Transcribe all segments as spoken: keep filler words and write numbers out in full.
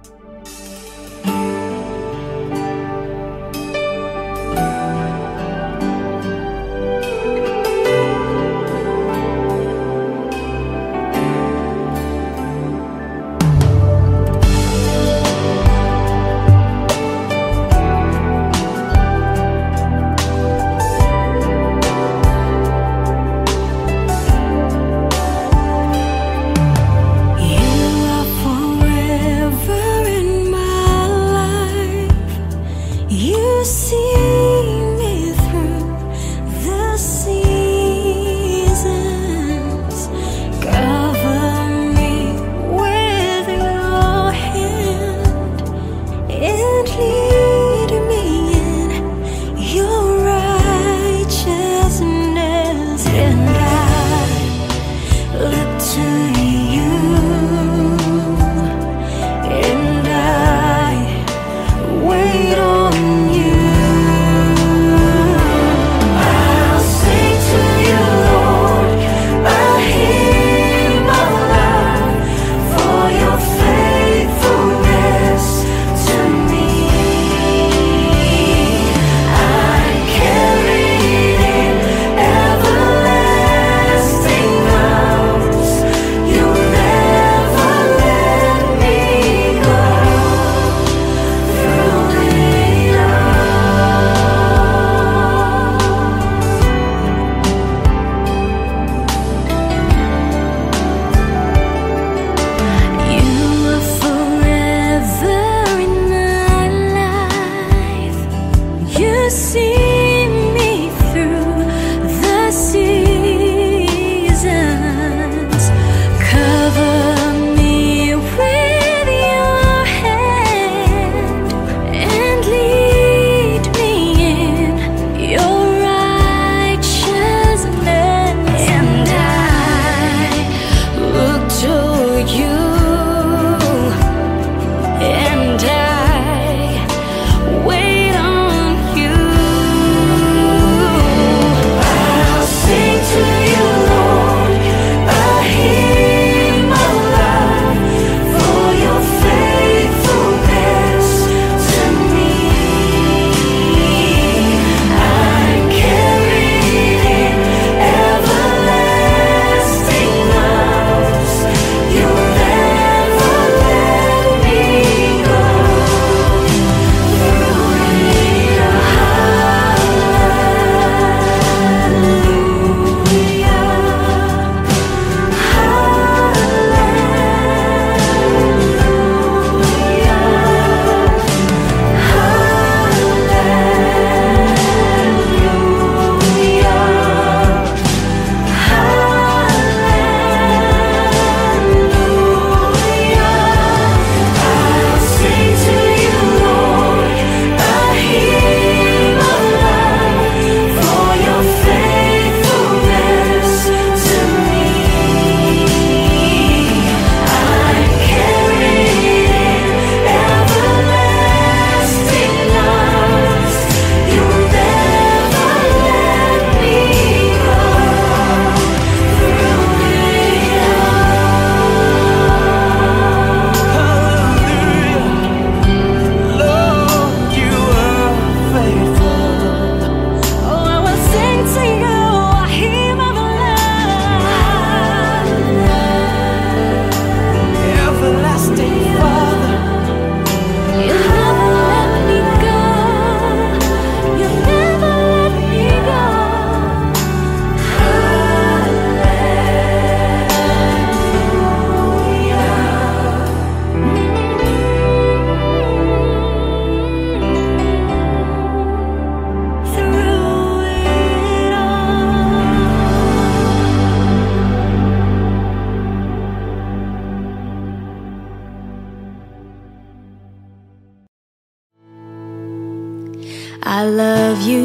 I love you,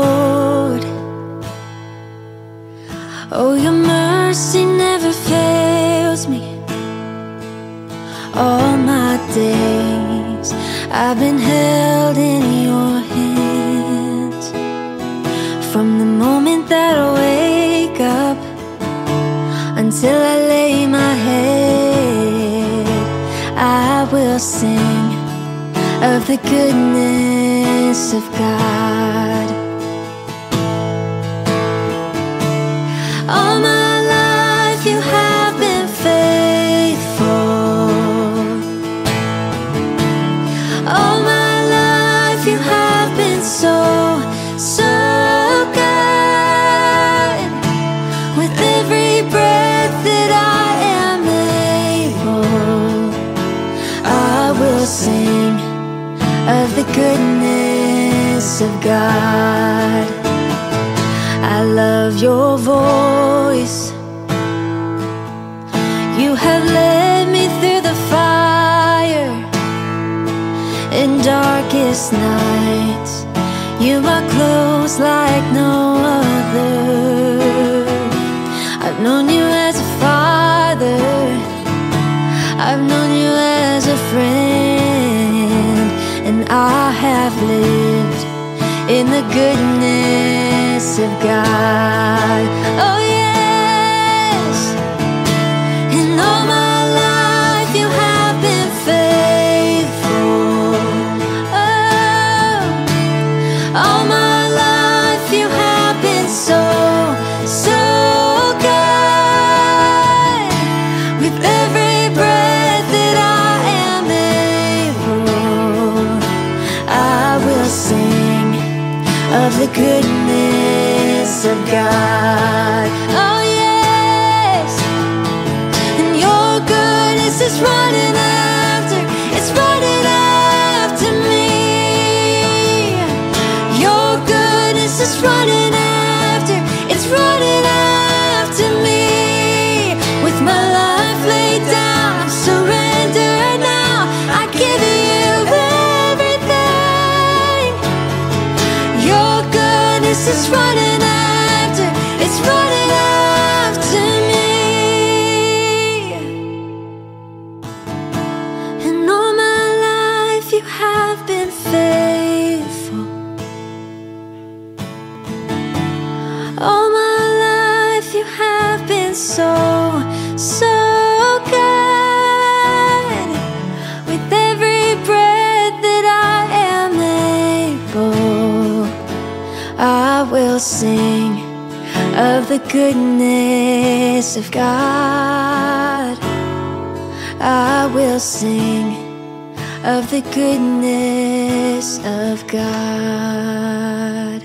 Lord. Oh, your mercy never fails me. All my days I've been held in your hands. From the moment that I wake up until I lay my head, I will sing of the goodness of God. All my life you have been faithful. All my life you have been so, so good. With every breath that I am able, I will sing of the goodness of God. I love your voice. You have led me through the fire in darkest nights. You are close like no other. I've known you as a father, I've known you as a friend, and I have lived in the goodness of God. Oh yes, and all my life you have been faithful. Oh, all my life you have been so, so good. With every breath that I am able, I will sing of the goodness of God. Oh yes, and your goodness is running after, it's running after me. Your goodness is running after, it's running after me. With my life laid down, I surrender now. I give you everything. Your goodness is running after, it's running after me. And all my life you have been faithful. All my life you have been so, so good. With every breath that I am able, I will sing of the goodness of God. I will sing of the goodness of God.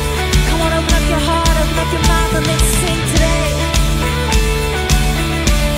Come on, open up your heart, open up your mouth, and let's sing today.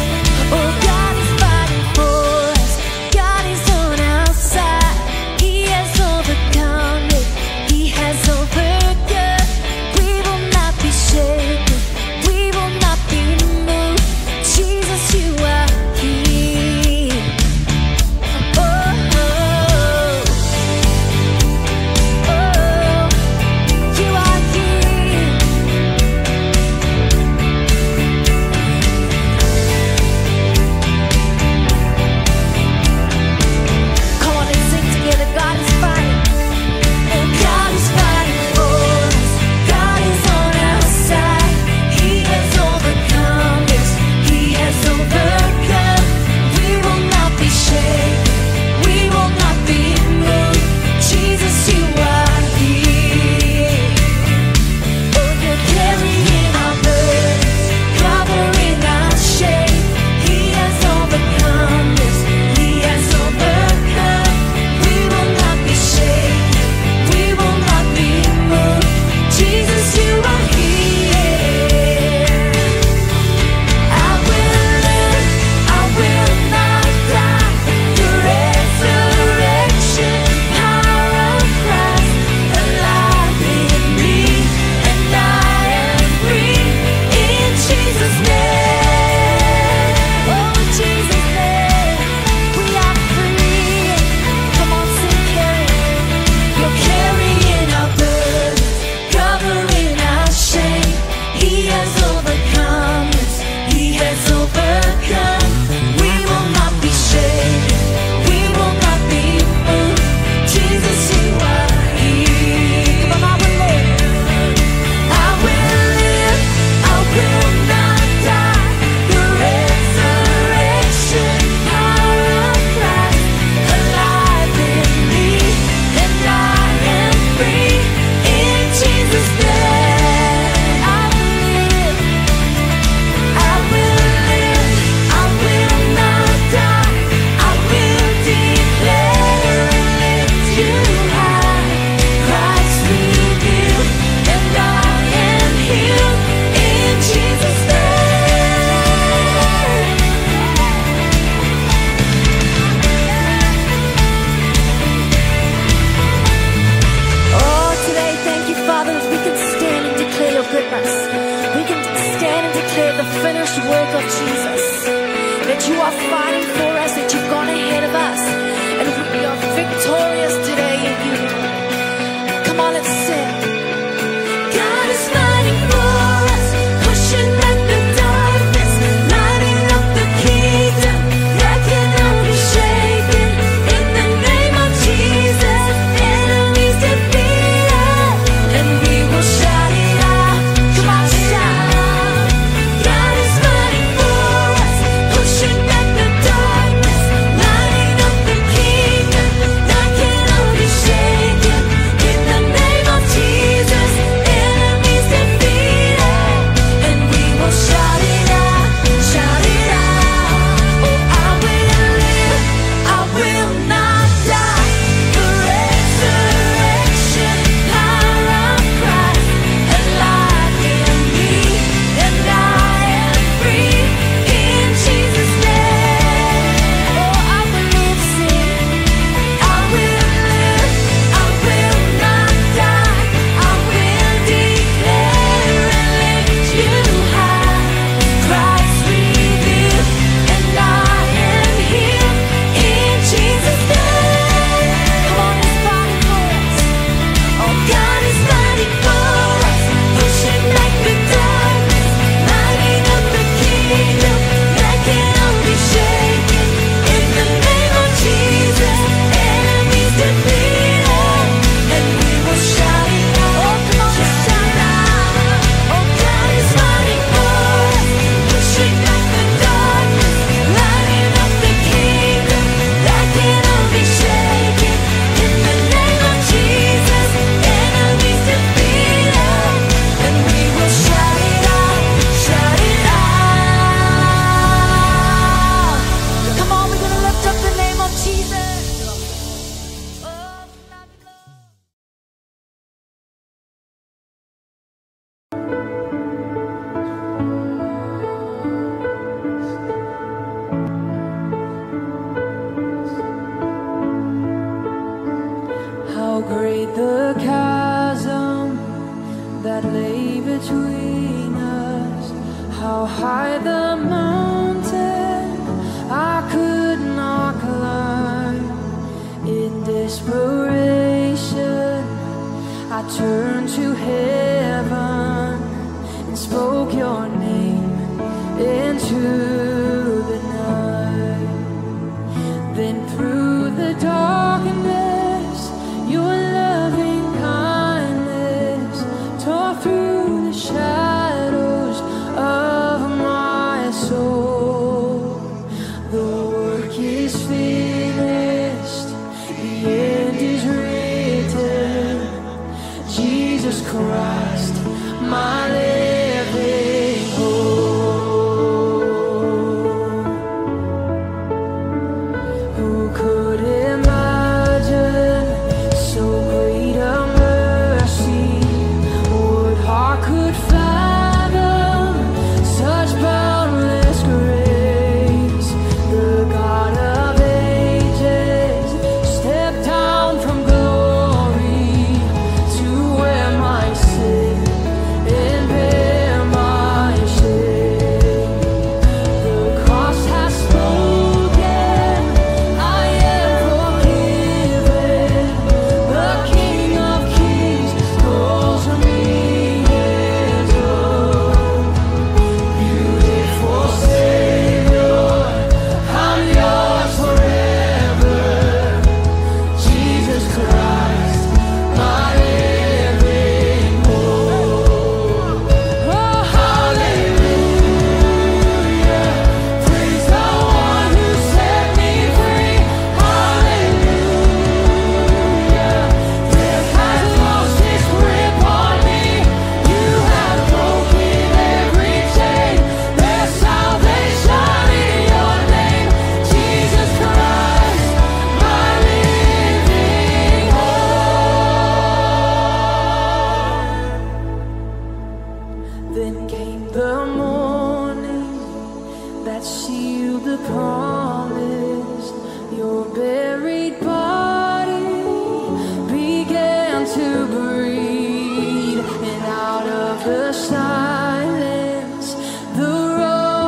finished work of Jesus, that you are fighting for us, that you've gone ahead of us, and we are victorious today in you. Come on, let's sing. God is fighting for us, pushing back the darkness, lighting up the kingdom that cannot be shaken. In the name of Jesus, enemies defeated, and we will shout it out. Come on, shout. God is fighting for us, pushing back the darkness, lighting up the kingdom that cannot be shaken. In the name of Jesus, enemies defeated, and we will shout it out, shout it out. Oh, I will live, I will not die. The resurrection power of Christ, and life in me, and I am free in Jesus' name. Oh, I will live, sing. I will live, I will not die. I will declare and lift you high. Christ revealed, and I am here in Jesus' name. Come on, He's fighting for us. Oh, God is fighting for us, pushing back the darkness, lighting up the kingdom that cannot be shaken. In the name of Jesus, enemies defeated, and we will shout it out. Oh, come on, shout it out. Oh, God is fighting for us, pushing back the darkness, lighting up the kingdom that cannot be shaken. In the name of Jesus, enemies defeated, and we will shout it out, shout it out. Come on, we're gonna lift up the name of Jesus. Oh, love you, Lord. How great the chasm that lay between us, how high the mountain I could not climb. In desperation, I turned to heaven and spoke your name into the night. Then through the darkness, your loving kindness tore through the shadows of my soul. The work is finished, the end is written. Jesus Christ, my living hope. Who could imagine so great a mercy? What heart could fathom such boundless grace? The God of ages stepped down from glory to wear my sin and bear my shame. The cross has spoken, I am forgiven. The King of Kings calls me his own. Beautiful Savior, I'm yours forever. Jesus Christ, my living hope. Oh, hallelujah, praise the one who set me free. Hallelujah, death has lost its grip on me. You have broken every chain. There's salvation in your name. Jesus Christ, my living hope. Then came the morning that sealed the promise. Your buried body began to breathe, and out of the silence, the road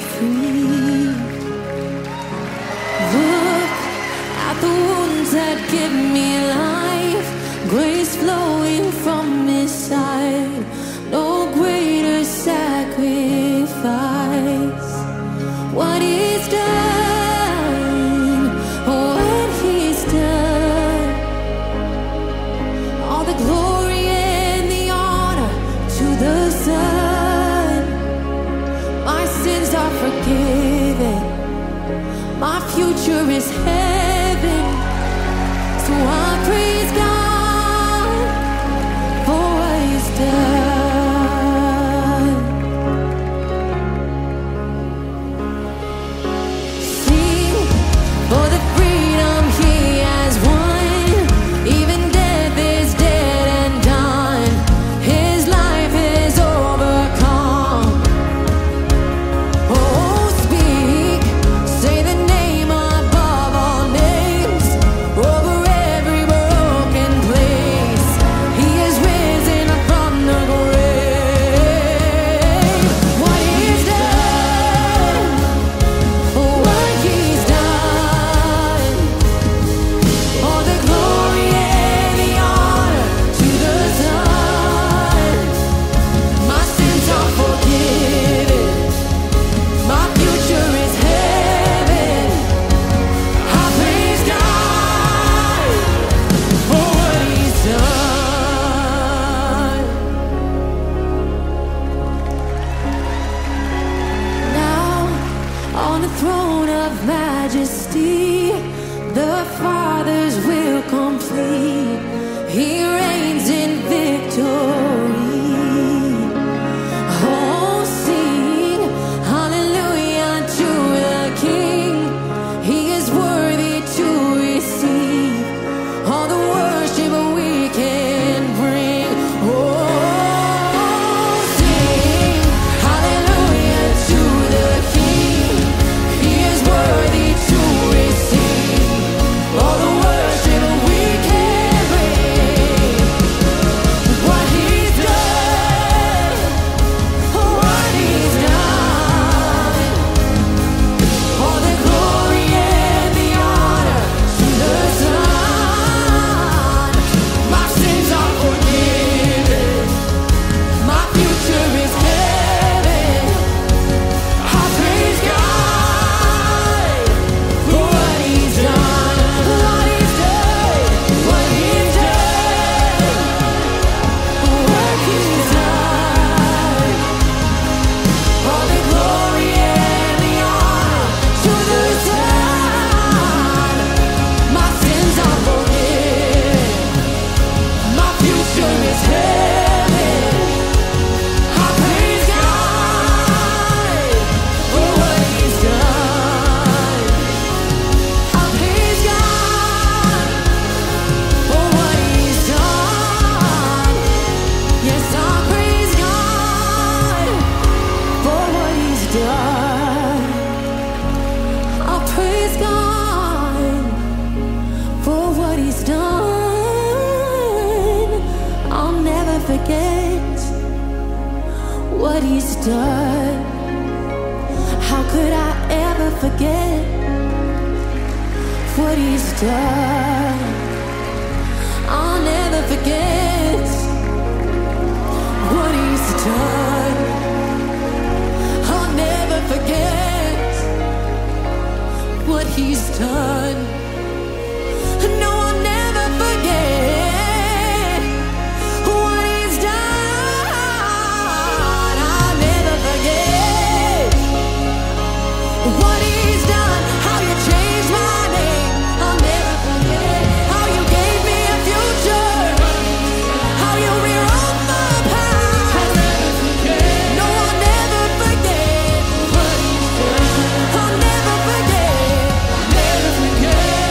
free. Look at the wounds that give me life, grace flowing from His side. No greater sacrifice. What He's done, what He's done. All the glory and the honor to the Son. My sins are forgiven. My future is heaven. So I praise God for what He's done. Sing for the freedom He has won. Even death is dead and done. His life is overcome. Oh, speak, say the name above all names, over every broken place. He is risen from the grave. What He's done, what He's done. All the glory and the honor to the Son. My sins are forgiven. My future is heaven. I praise God for what He's done. Now on the throne of majesty, the Father's will complete. He reigns in victory. Oh, sing hallelujah to the King. He is worthy to receive all the worship we can bring. Oh, sing hallelujah to the King. He is worthy to receive all the worship we can bring. What He's done, what He's done. All the glory and the honor to the Son. My sins are forgiven. My future is heaven. I praise God for what He's done. What He's done. What He's done. What He's done. All the glory and the honor to the Son. My sins are forgiven. My future is heaven. I praise God for what He's done. I praise God for what He's done. Yes, I praise God for what He's done. I praise God for what He's done. I'll never forget what He's done. How could I ever forget what He's done? I'll never forget what He's done. I'll never forget what He's done. No, I'll never forget what He's done. I'll never forget what He's done. How You changed my name. I'll never forget how You gave me a future. How You rewrote my past. I'll never forget. No, I'll never forget what He's done. I'll never forget. Never forget.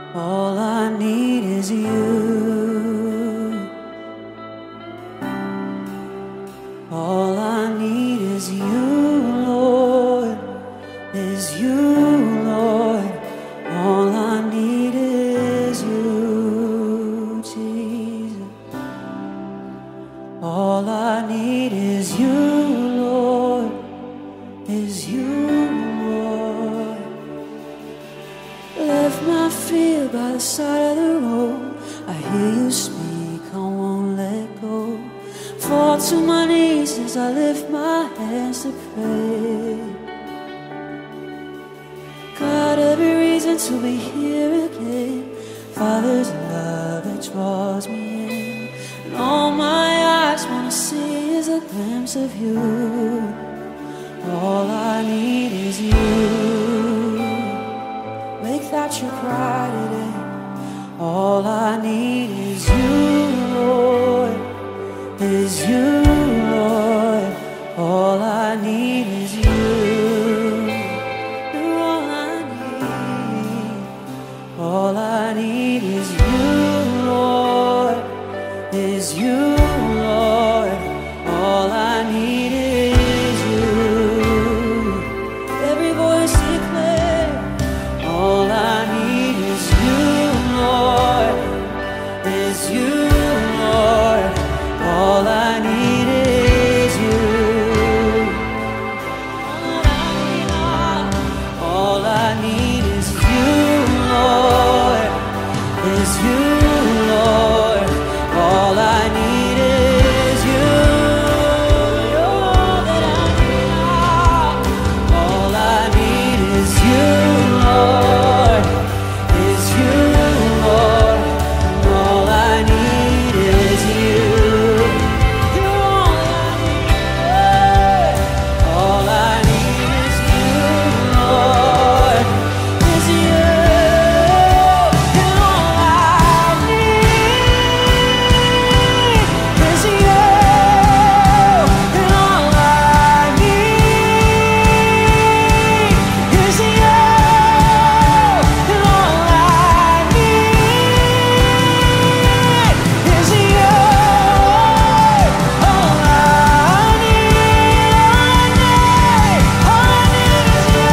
All I need is you. All I need is you, Lord, is you, Lord. All I need is you, Jesus. All I need is you, Lord, is you, Lord. Left my fear by the side of the road. I hear you speak, I won't let go. Fall to my knees as I lift my hands to pray. Got every reason to be here again. Father's love that draws me in, and all my eyes wanna see is a glimpse of you. All I need is you. Make that your cry today. All I need is you, Lord, is you, Lord. All I need is you. You're all I need. All I need is you, Lord, is you, Lord. All I need is you. Every voice declare, all I need is you, Lord, is you, Lord. All I need is you. All I need is you, Lord, is you, Lord. All I need is you. You're all that I need. All I need is you, Lord, is you, Lord. All I need is you. You're all I need. All I need is you, Lord, is you. And all I need is you. And all I need is you. And all I need is you. All I need, all I need is you.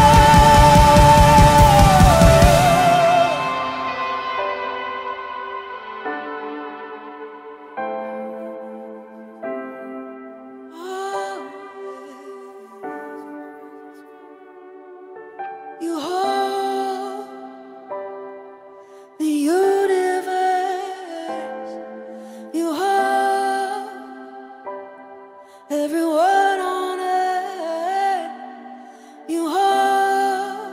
You hold the universe. You hold everyone on earth. You hold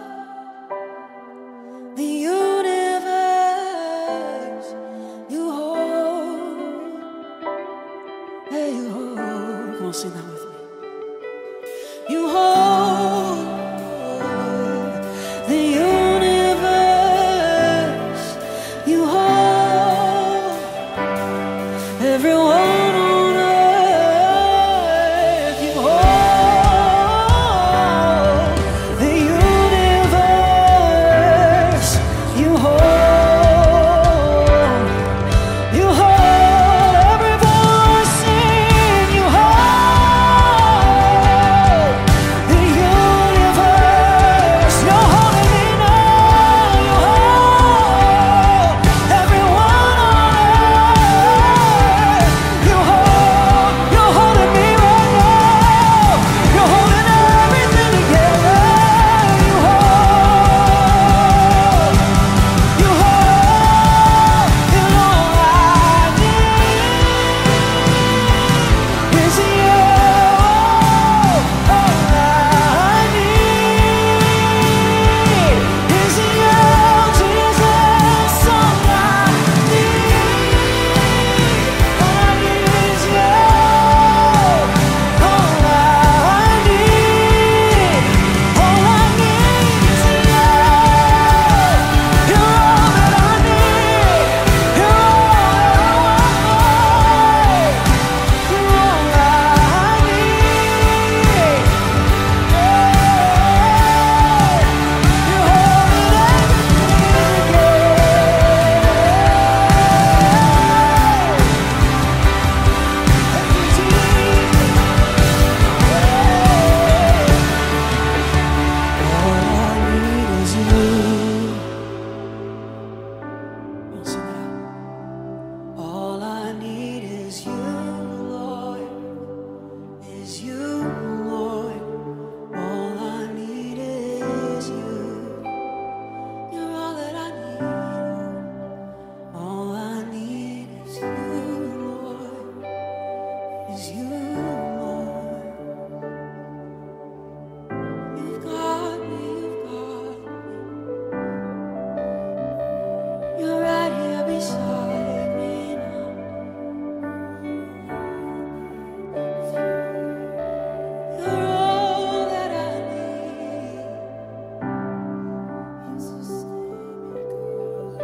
the universe. You hold. Hey, you hold. Come on, sing that with me. You hold the universe. You hold everyone on earth. You hold the universe. You hold. You hold every voice sing. You hold the universe. You're holding me now. You hold everyone on earth. You hold. is you, Lord. You've got me, you've got me. You're right here beside me now. You're all that I need. Yes, I stay because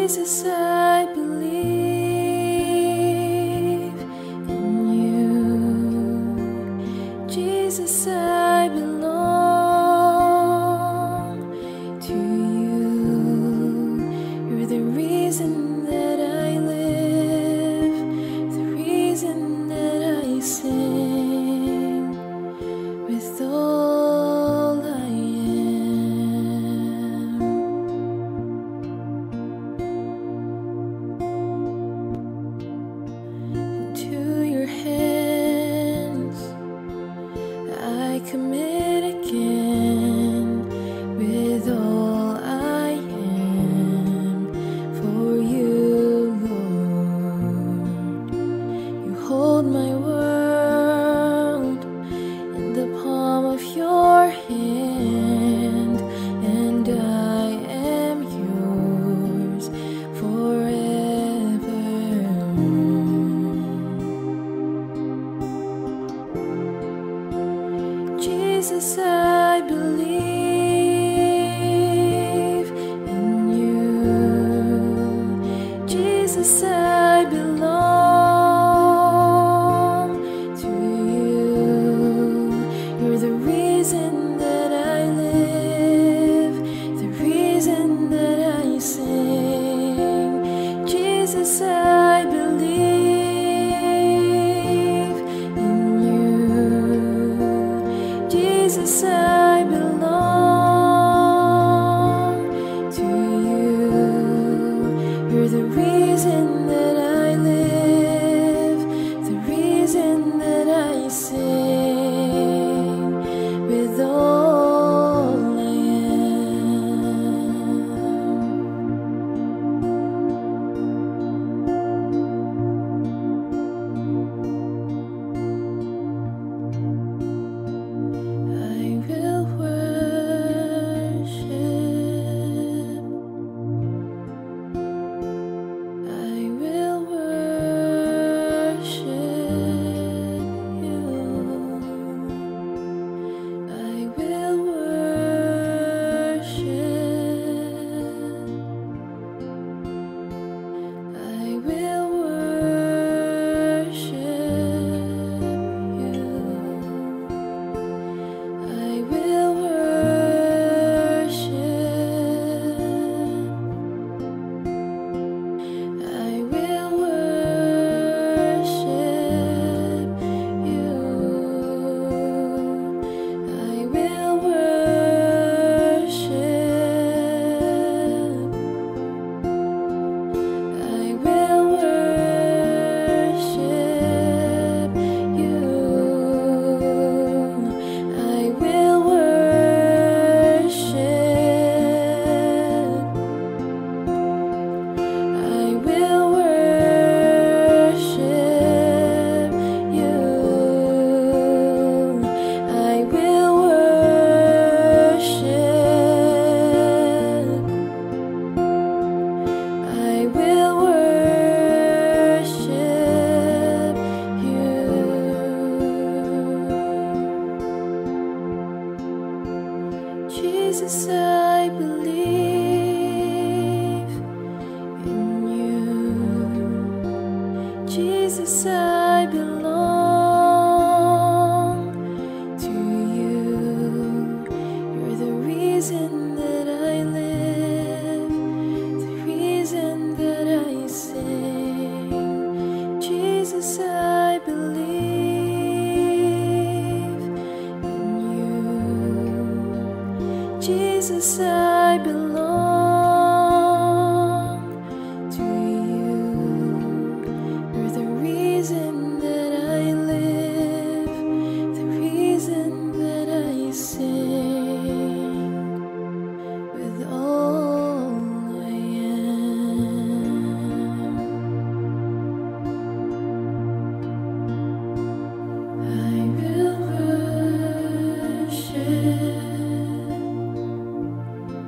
Jesus, I believe in you. Jesus, I belong to you. You're the reason that I live, the reason that I sing with all I am. Into your hands I commit again, with all I am for you, Lord. You hold my world in the palm of your hand, and I am yours forever. Jesus, I believe in you. Jesus, I belong to you. You're the reason that I live, the reason that I sing. Jesus, I believe in you. Jesus, I belong to you. You're the reason that I live, the reason that I sing with all I I will worship. I will worship you. I will worship. I will worship you. I will worship. I will worship you. I will worship. I will worship you. I will worship. I will worship you. I will worship. I will worship you. Jesus, I believe in you. Jesus, I belong to you. You're the reason that I live, the reason that I sing. Jesus, I believe in you. Jesus, I belong to you. You're the reason that I live, the reason that I sing with all I am. I will worship.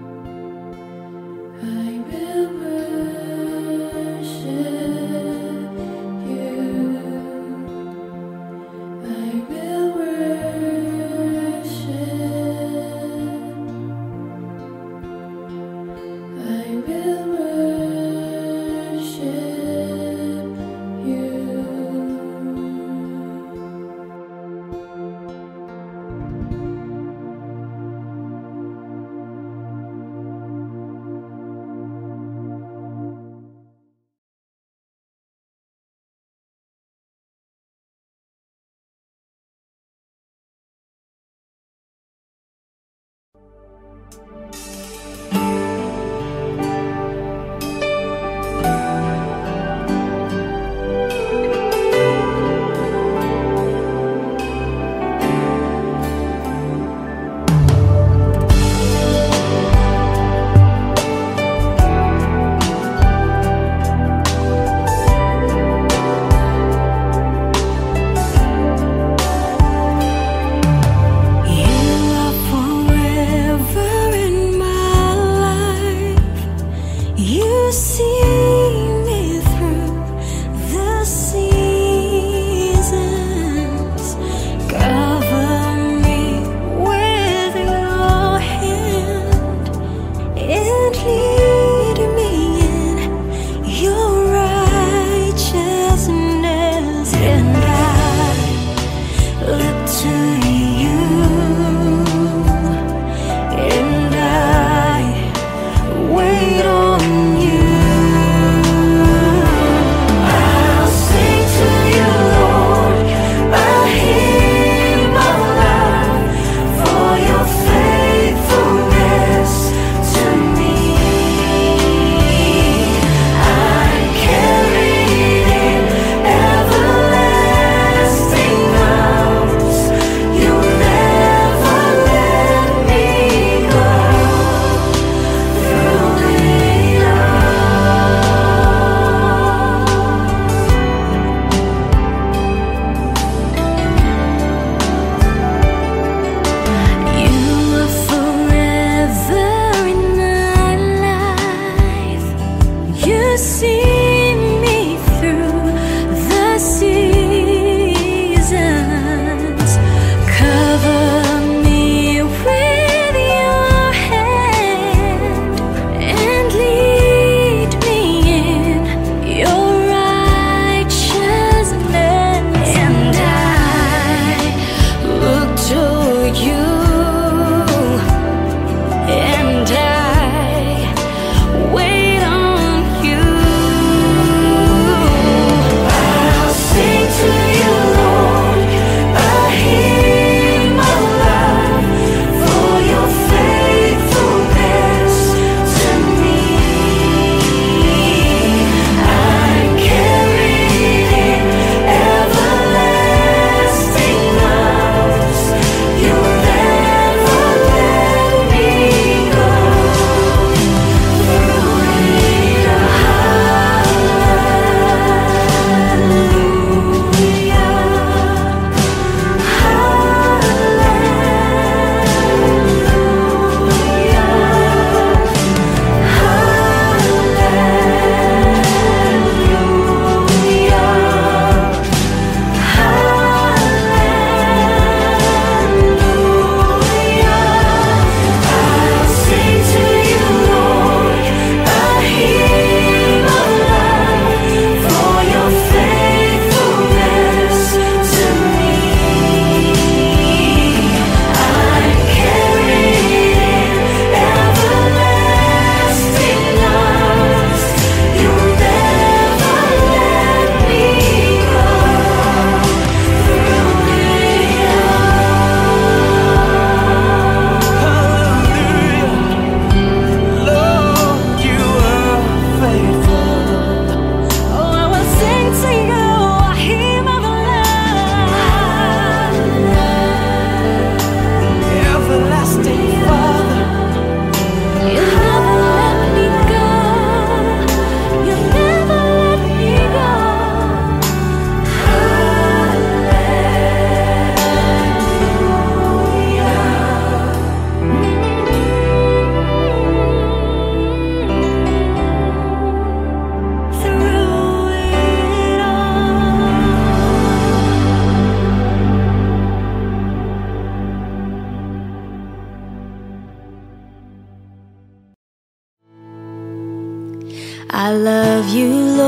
I love you,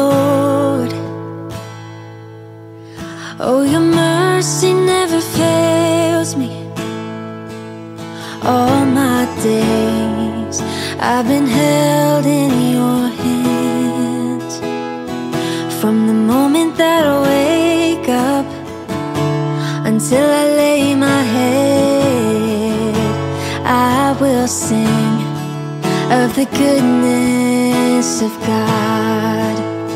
Lord. Oh, your mercy never fails me. All my days I've been held in your hands. From the moment that I wake up until I lay my head, I will sing of the goodness of God.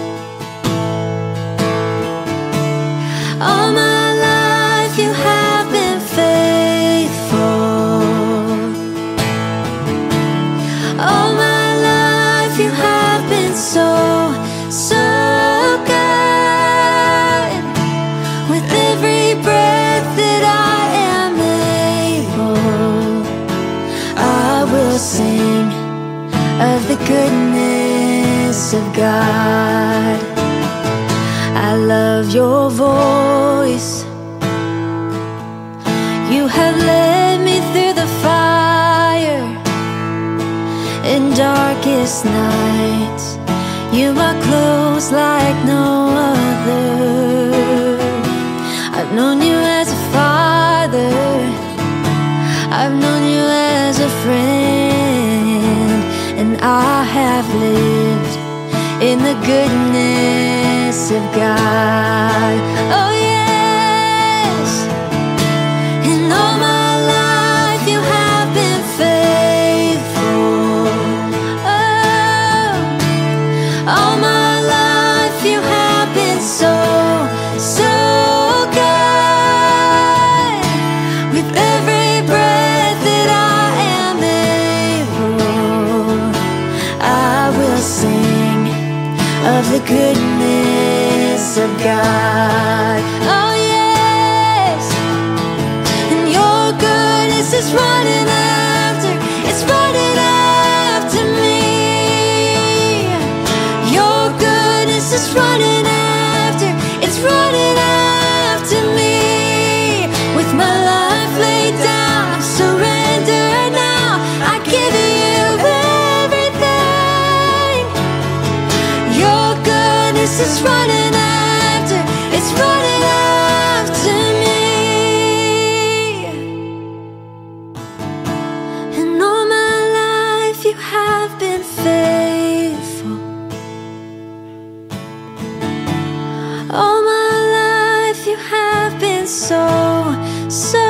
All my life you have been faithful. All my life you have been so, so good. With every breath that I am able, I will sing of the goodness of God. I love your voice. You have led me through the fire in darkest nights. You are close like no other. I've known you as a father, I've known you as a friend, and I have lived in the goodness of God. Oh yes, and all my life you have been faithful. Oh, all my life you have been so, so good. With every breath that I am able, I will sing of the goodness of God. Oh yes, and your goodness is running after, it's running after me. Your goodness is running after, it's running after me. With my life laid down, I'm surrendered now. I give you everything. Your goodness is running after, it's running after me. And all my life you have been faithful. All my life you have been so, so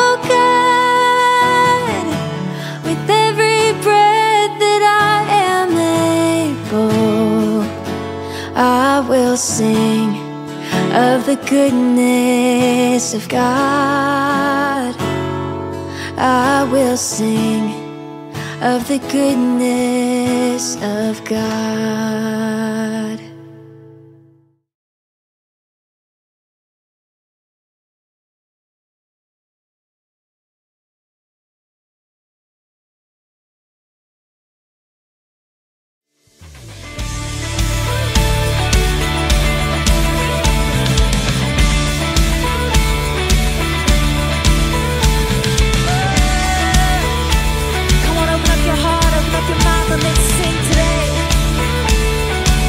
good. With every breath that I am able, I will sing of the goodness of God. I will sing of the goodness of God. Come on, open up your heart, open up your mouth, and let's sing today.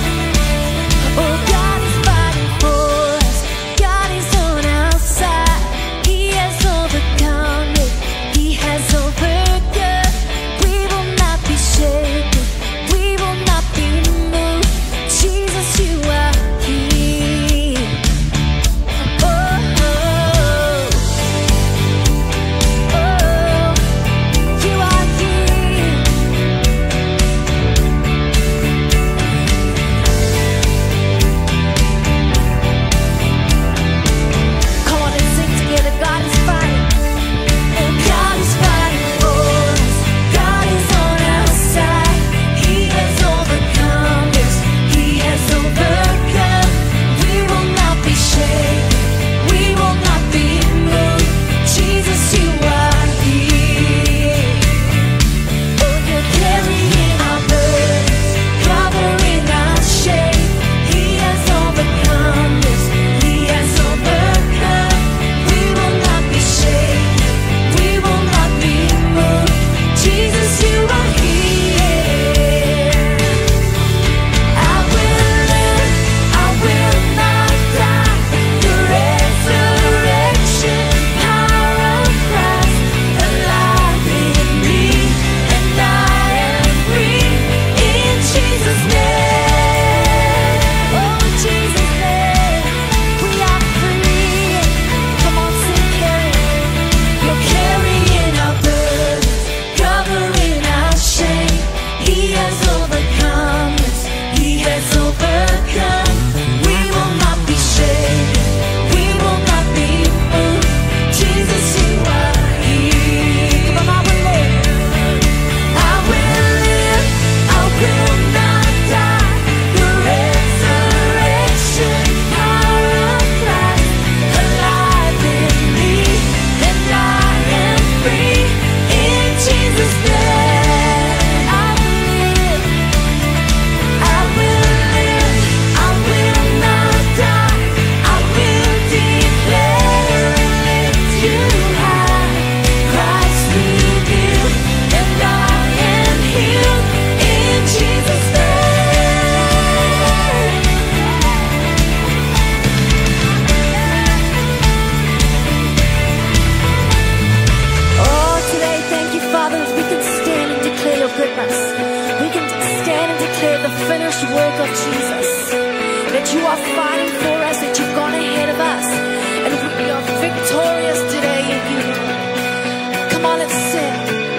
has overcome. We will not be shaken. We will not be moved. Jesus, you are here. Come on, I will live. I will live. I will not die. The resurrection power of Christ alive in me, and I am free in Jesus' name. I will live. I will live. I will not die. I will declare and lift you high. Christ revealed, and I am healed in Jesus' name. Oh, today, thank you, Father, as we can stand and declare your goodness. We can stand and declare the finished work of Jesus. That you are fighting for us, that you've gone ahead of us, and we are victorious today in you. Come on, let's sing.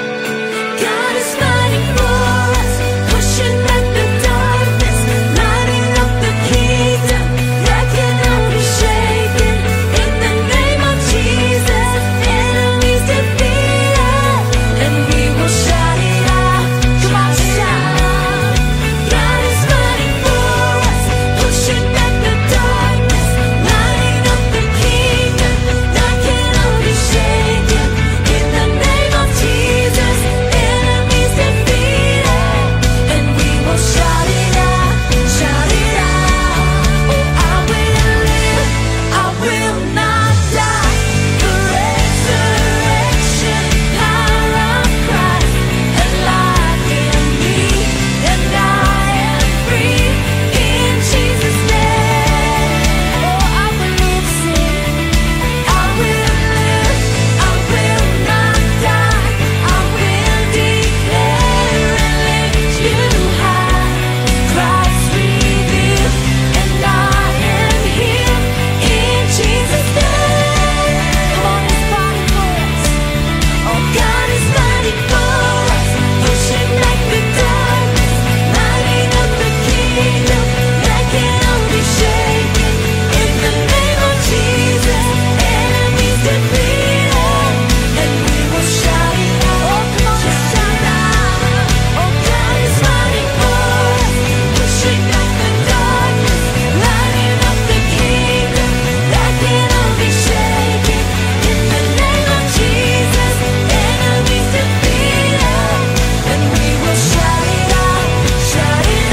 God is fighting for us, pushing back the darkness, lighting up the kingdom that cannot be shaken. In the name of Jesus, enemies defeated, and we will shout it out. Come on, shout. God is fighting for us, pushing back the darkness, lighting up the kingdom that cannot be shaken. In the name of Jesus, enemies defeated, and we will shout it out, shout it out. Oh, I will live, I will not die. The resurrection power of Christ alive in me, and I am free in Jesus' name. Oh, I will live, sing. I will live, I will not die. I will declare and lift you high. Christ revealed, and I am healed in Jesus' name. Come on, He's fighting for us. Oh, God is fighting for us, pushing back the darkness, lighting up the kingdom that cannot be shaken. In the name of Jesus, enemies defeated, and we will shout it out. Oh, come on, shout it out. Oh, God is fighting for us, pushing back the darkness, lighting up the kingdom that cannot be shaken. In the name of Jesus, enemies defeated, and we will shout it out, shout it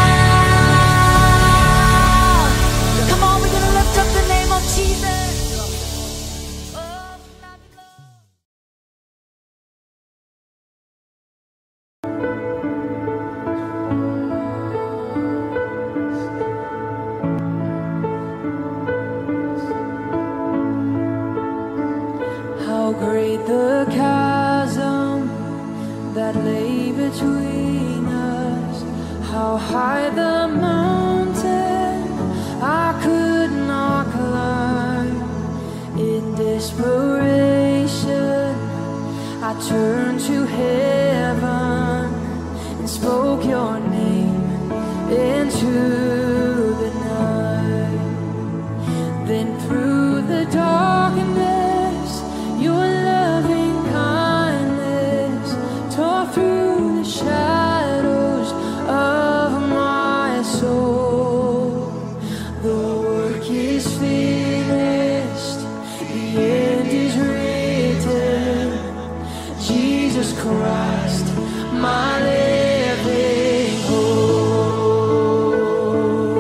out. Come on, we're gonna lift up the name of Jesus. Oh, love you, Lord. How great the chasm that lay between us. How high the mountain I could not climb. In desperation, I turned to heaven and spoke your name into the night. Then through the darkness, your loving kindness tore through the shadows of my soul. The work is finished, the end is written. Jesus Christ, my living hope.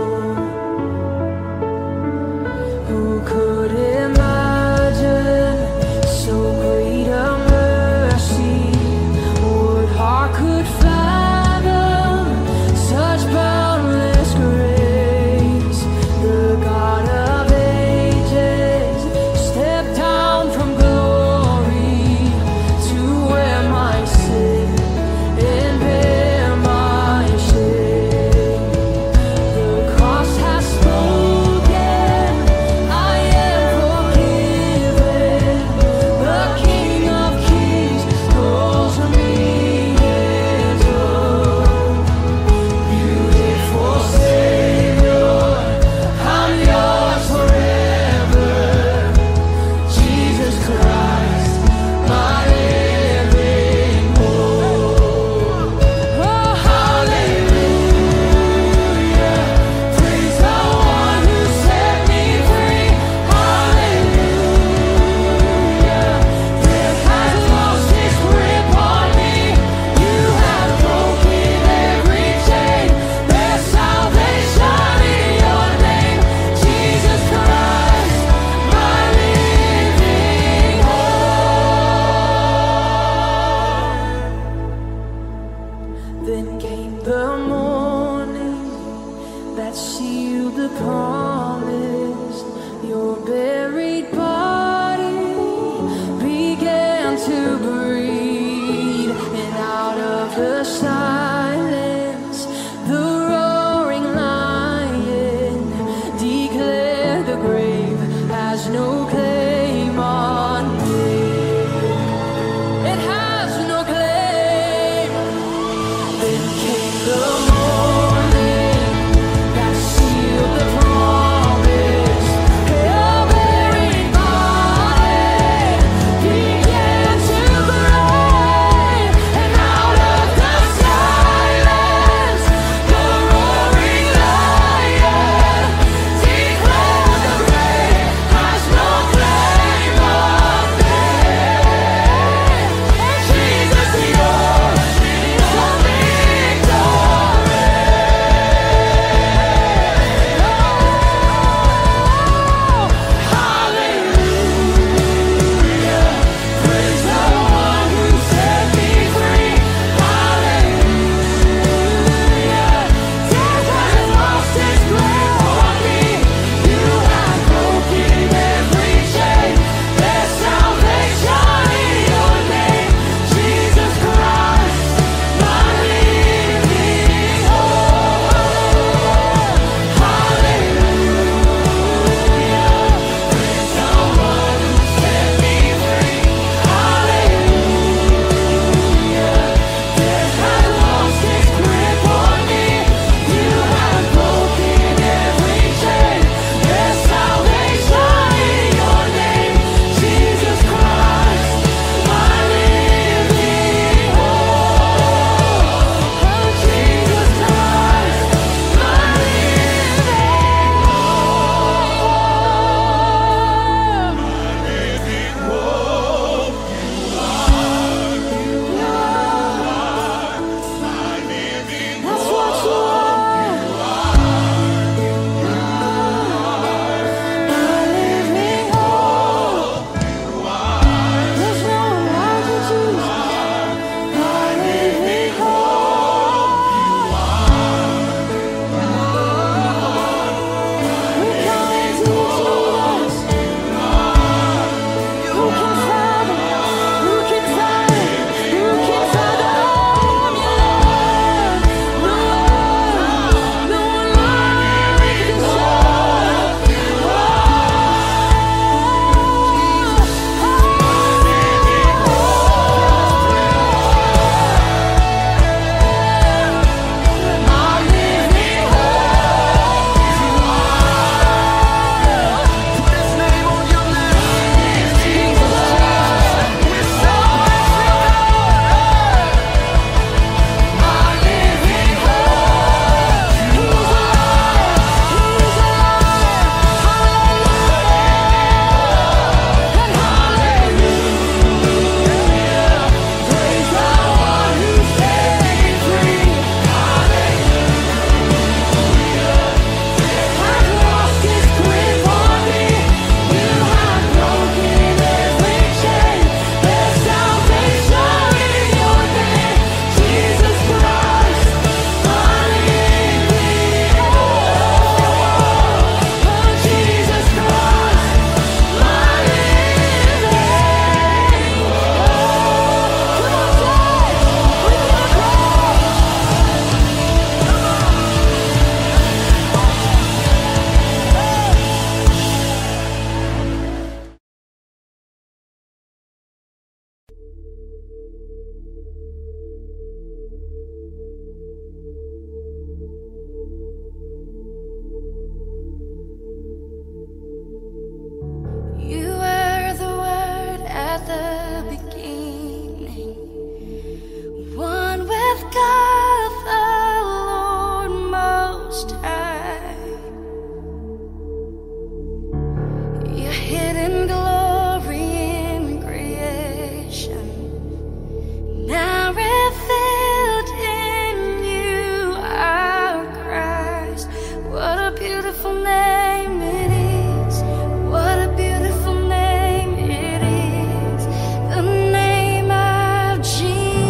that sealed the promise. Your buried body began to breathe, and out of the silence, the roaring lion declared the grave has no claim on me. It has no claim. Then came the morning that sealed the promise. Your buried body began to breathe, and out of the silence, the roaring lion declared the grave has no claim on me. Jesus, yours is the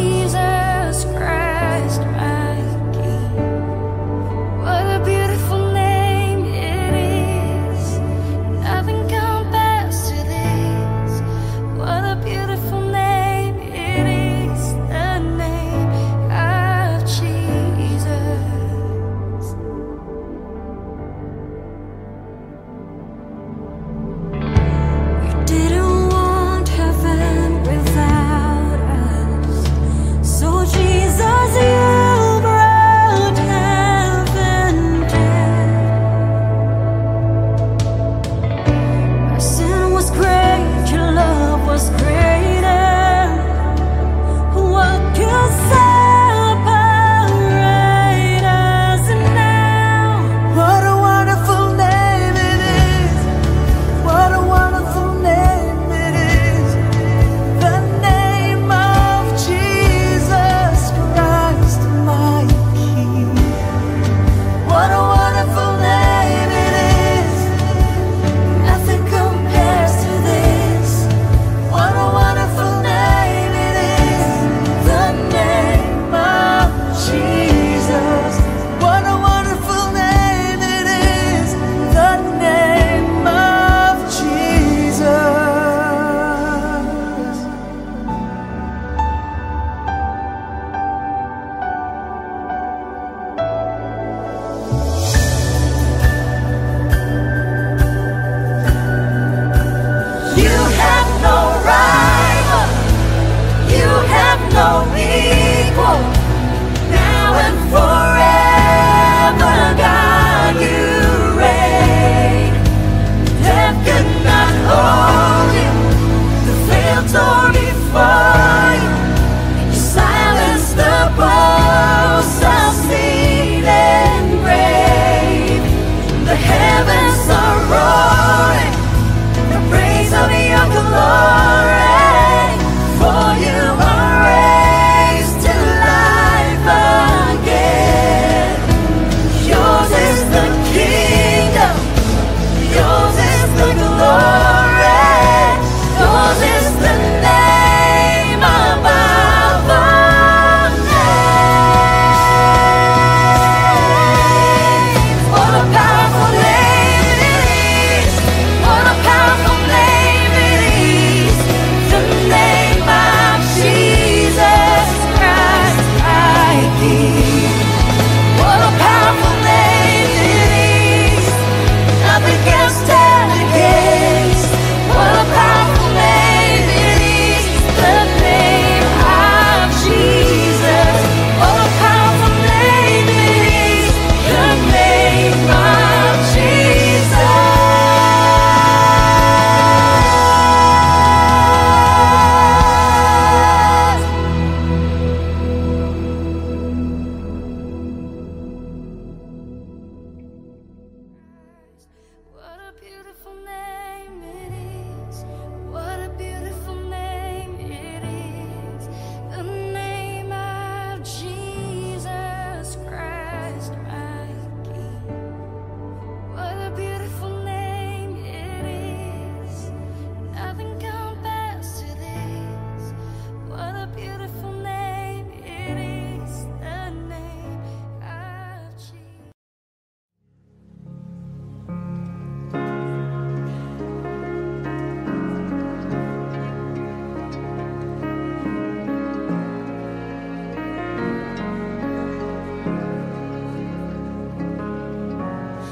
beautiful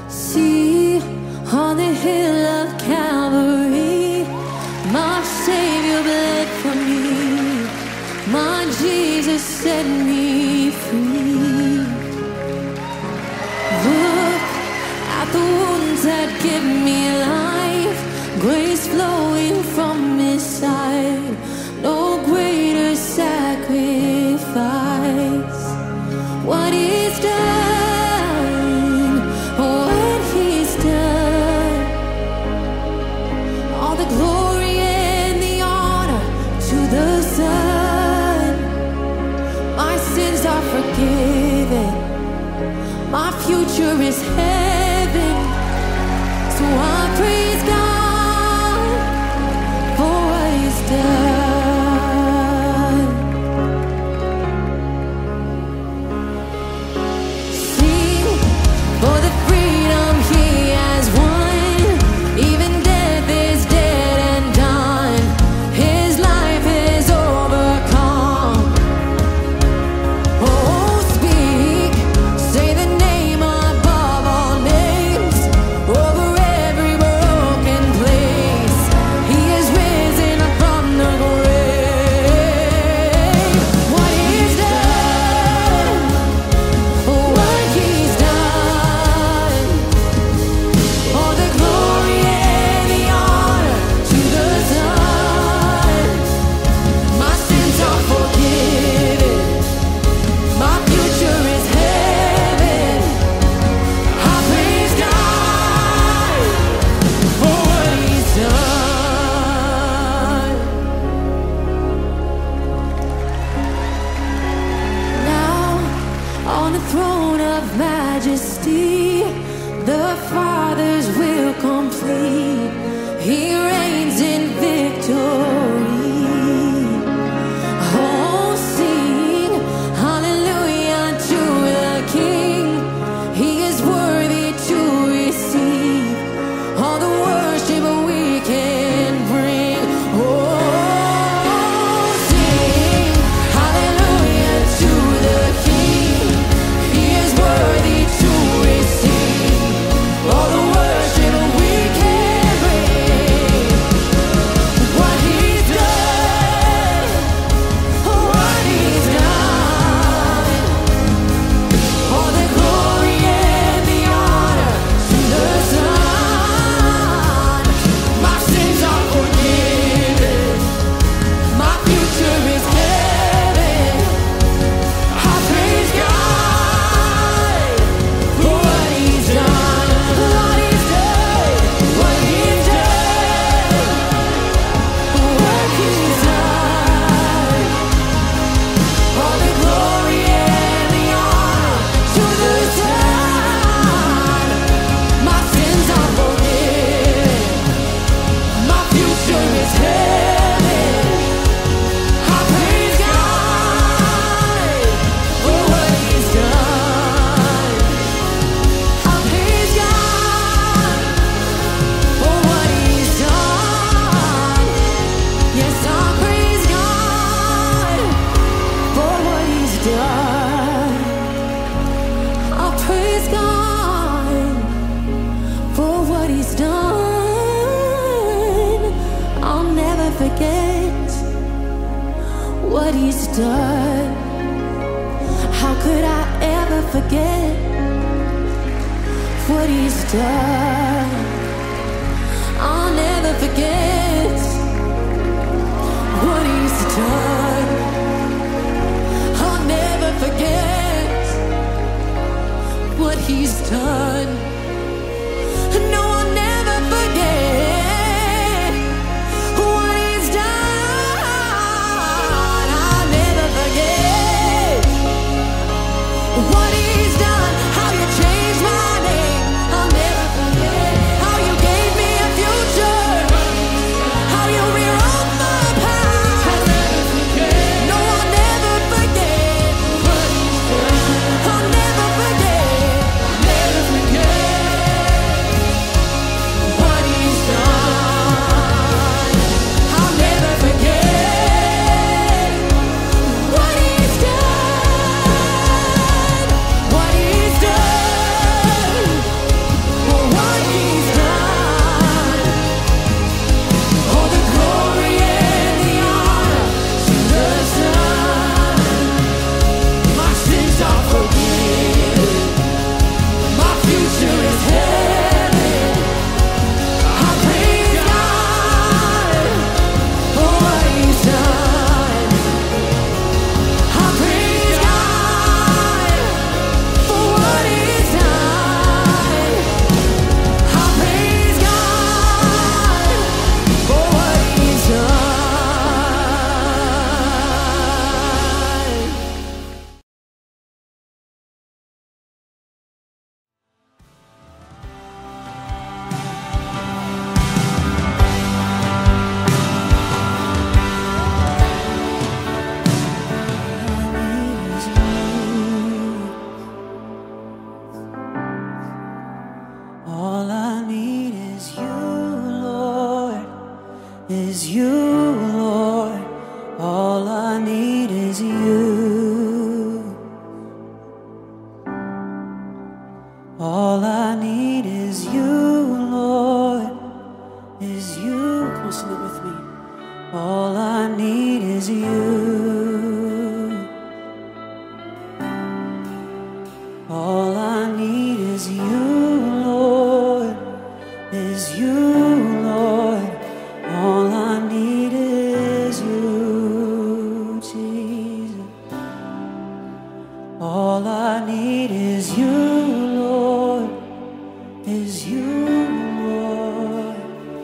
See, on the hill of Calvary, my Savior bled for me. My Jesus set me free. Look at the wounds that give me life, grace flowing from His side. No greater sacrifice. What He's done, what He's done. All the glory and the honor to the Son. My sins are forgiven. My future is heaven. So I praise God for what He's done. Sing for the freedom He has won. Even death is dead and done. His life is overcome. Oh, speak, say the name above all names, over every broken place. He is risen from the grave. What He's done, what He's done. All the glory and the honor to the Son. My sins are forgiven. My future is heaven. I praise God for what He's done. Now, on the throne of majesty, the Father's will complete. He reigns in victory. Oh, sing hallelujah to the King. He is worthy to receive all the worship we can bring. Oh, sing hallelujah to the King. He is worthy to receive all the worship we can bring. What He's done, what He's done. All the glory and the honor to the Son. My sins are forgiven. My future is heaven. I praise God for what He's done. What He's done. What He's done. What He's done. All the glory and the honor to the Son. My sins are forgiven. My future is heaven. I praise God for what He's done. I praise God for what He's done. Yes, I praise God for what He's done. I praise God for what He's done. I'll never forget what He's done. How could I ever forget what He's done? I'll never forget what He's done. I'll never forget what He's done. No, I'll never forget what He's done. I'll never forget what He's done. How You changed my name. I'll never forget how You gave me a future. How You rewrote my past. No, I'll never forget what He's done. I'll never forget. Never forget. is you, Lord. All I need is you. All I need is you, Lord, is you. Come on, sing it with me. All I need is you. All I need is you, Lord, is you, Lord. All I need is you, Jesus. All I need is you, Lord, is you, Lord.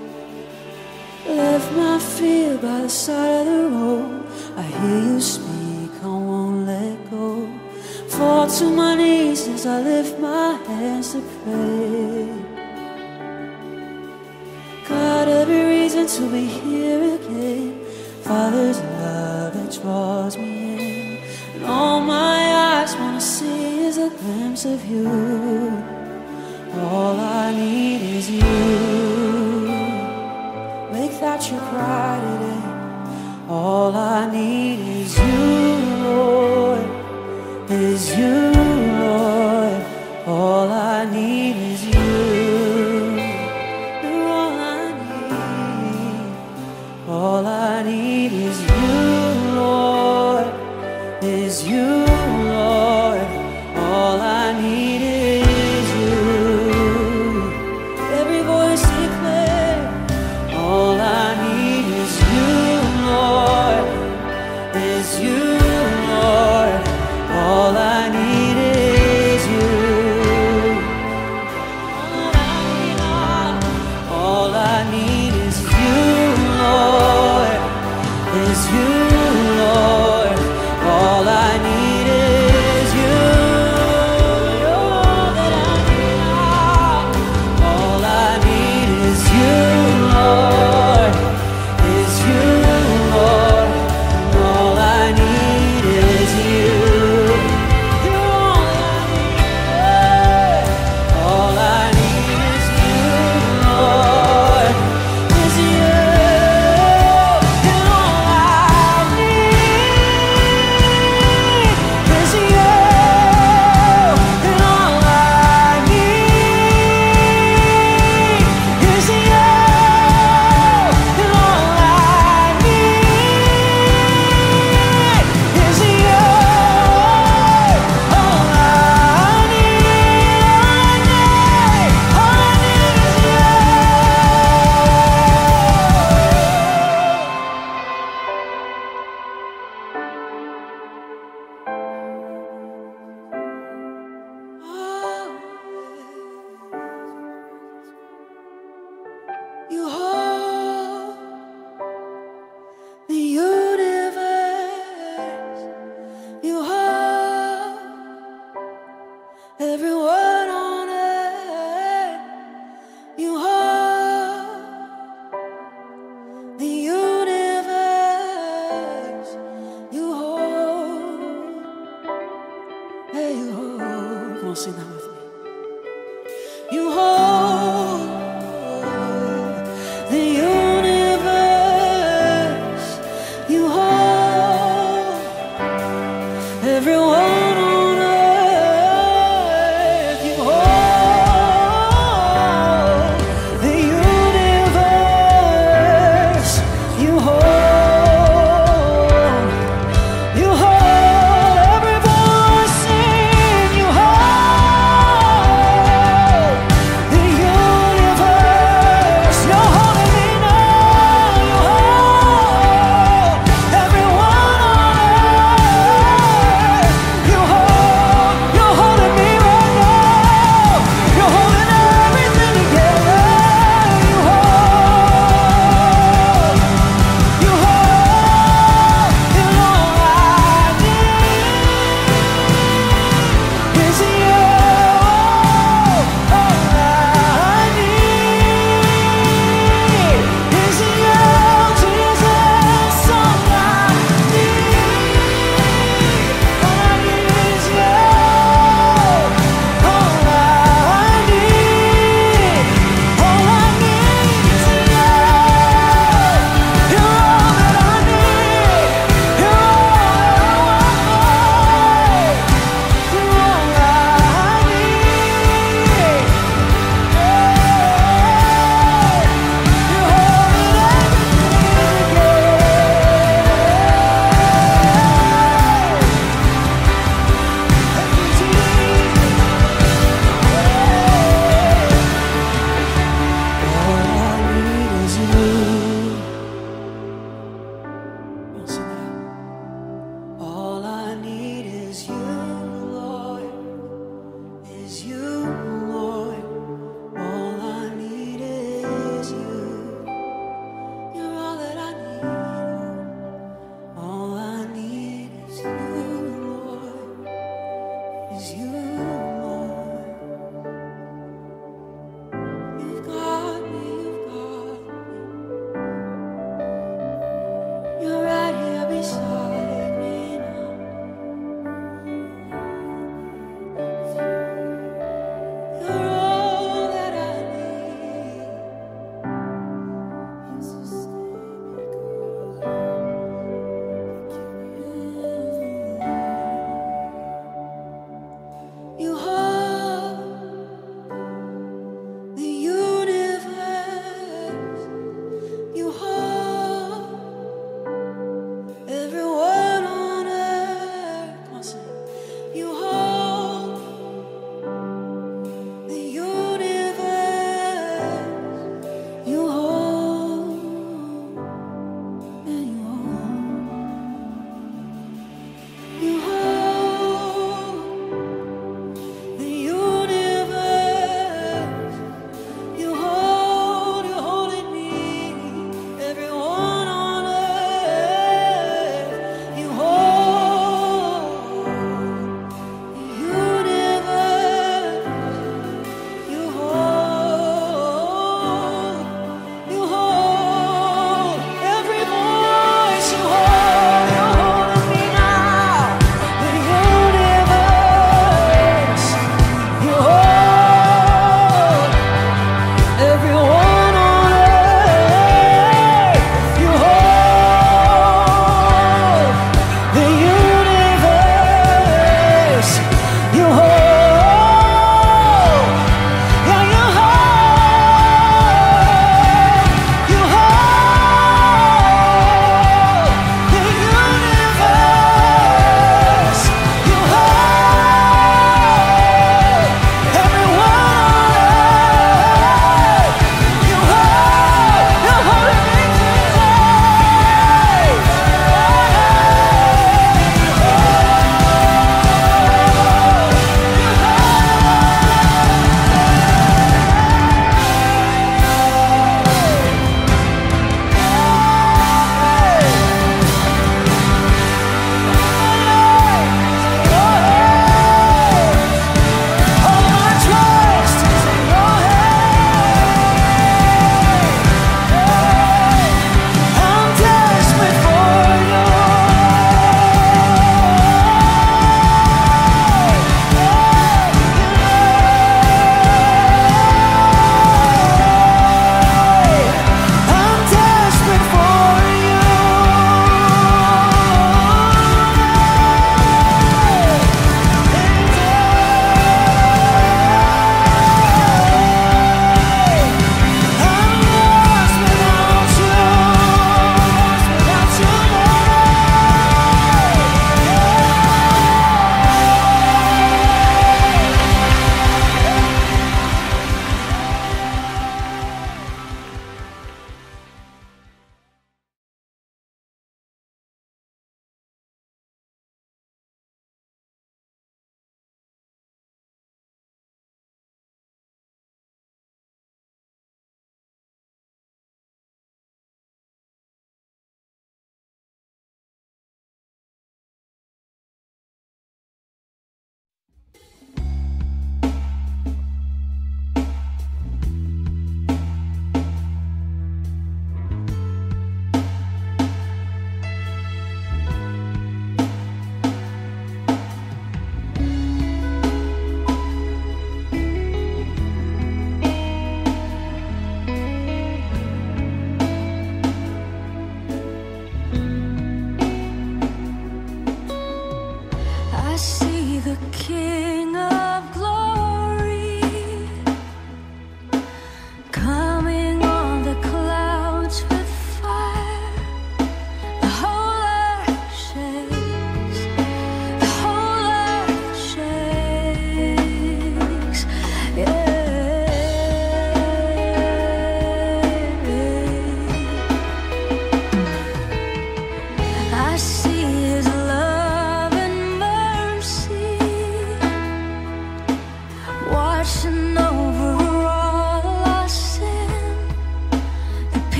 Left my fear by the side of the road. I hear you speak, I won't let go. Fall to my knees as I lift my hands to pray. Got every reason to be here again. Father's love that draws me in, and all my eyes wanna see is a glimpse of you. All I need is you. Make that your cry today. All I need is you, Lord, is you, Lord. All I need is you. You're all I need. All I need is you, Lord, is you, Lord. All I need is you. Every voice declare, all I need is you, Lord, is you.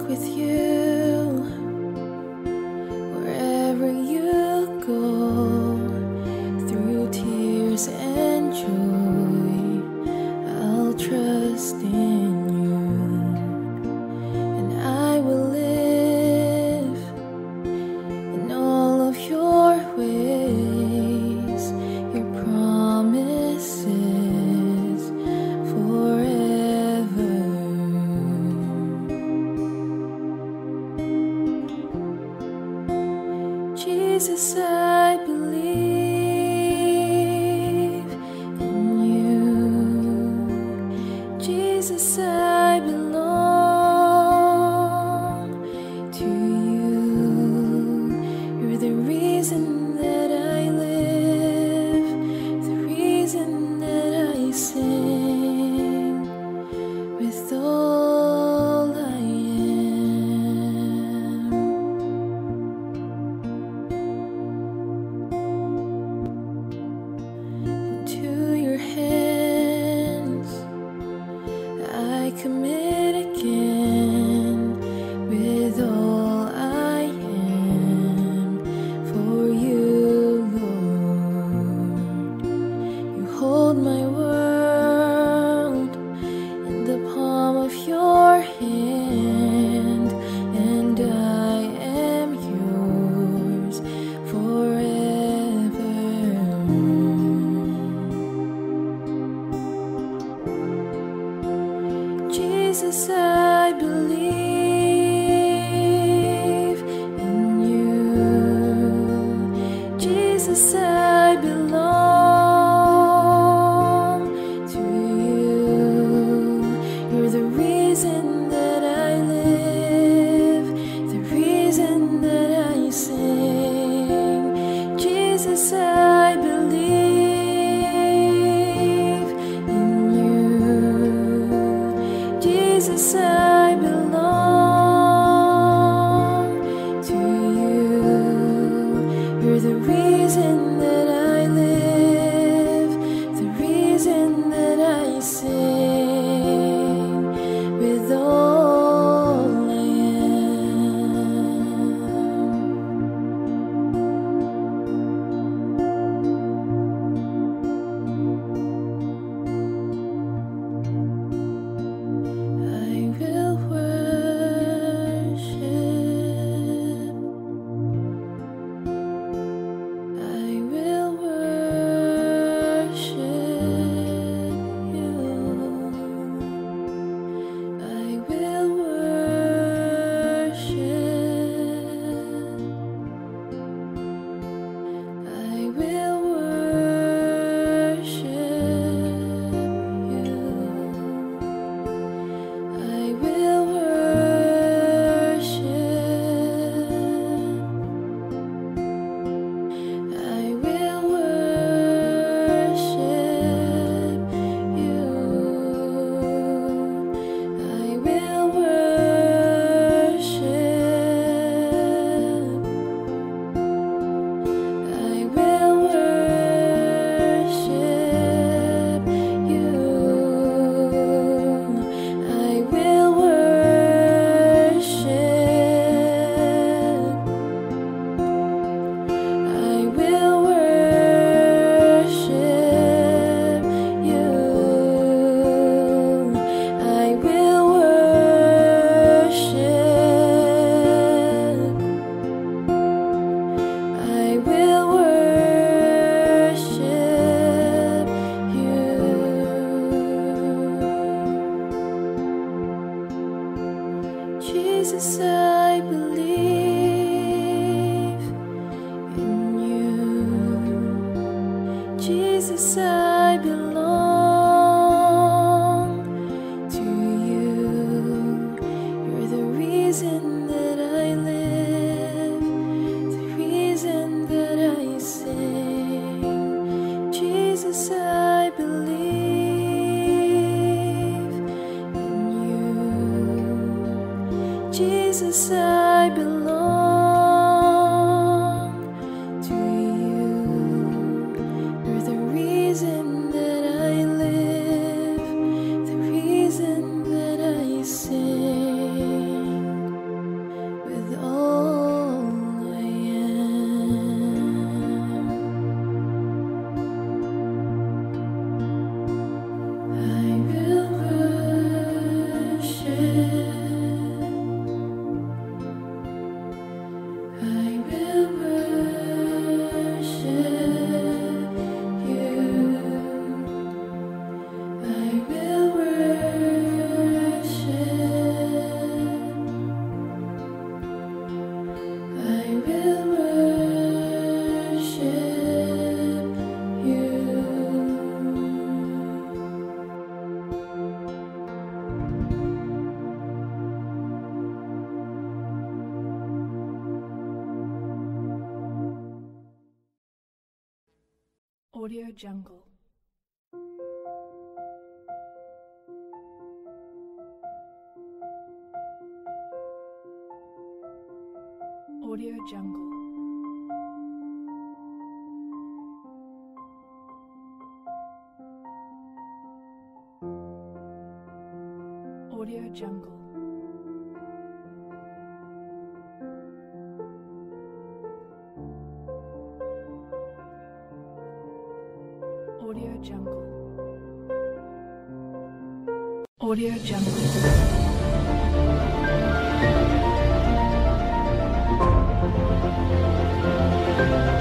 with you wherever you go, through tears and joy. I'll trust in you, and I will live in all of your ways, your promises forever. Jesus, I believe in you. Jesus, I belong to you. You're the reason that I live, the reason that I sing with all I am. Into your hands I commit again, with all I am for you, Lord. You hold my world in the palm of your hand, and I am yours forever. Jesus, I believe in you. Jesus, I belong to you. You're the reason that I live, the reason that I sing. Jesus, I believe in you. Jesus, I belong to you. You're the reason that I live, the reason that I sing with all I I will worship, I will worship you, I will worship, I will worship you. I will worship, I will worship you, I will worship, I will worship you, I will worship, I will worship you, I will worship, I will worship you. Jesus, I believe in you. Jesus, I belong to you. You're the reason that I live, the reason that I sing. Jesus, I believe in you. Jesus, I belong to you. You're the reason that I live, the reason that I sing. Audio Jungle. Audio Jungle. Audio Jungle. Audio Jungle. Audio Jungle.